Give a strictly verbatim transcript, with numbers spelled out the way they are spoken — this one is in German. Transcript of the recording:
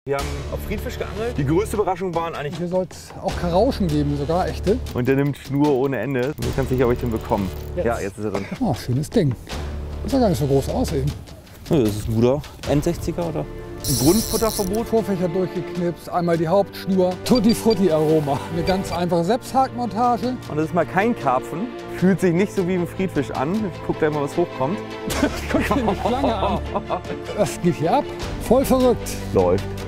Wir haben auf Friedfisch geangelt. Die größte Überraschung waren eigentlich... Hier soll es auch Karauschen geben, sogar echte. Und der nimmt Schnur ohne Ende. Ich bin ganz sicher, ob ich den bekomme. Jetzt. Ja, jetzt ist er drin. Oh, schönes Ding. Das soll gar nicht so groß aussehen. Ja, das ist ein guter N sechziger, oder? Ein Grundfutterverbot. Vorfächer durchgeknipst, einmal die Hauptschnur. Tutti Frutti Aroma. Eine ganz einfache Selbsthakmontage. Und das ist mal kein Karpfen. Fühlt sich nicht so wie ein Friedfisch an. Ich guck gleich mal, was hochkommt. Guck dir die Schlange an. Das geht hier ab. Voll verrückt. Läuft.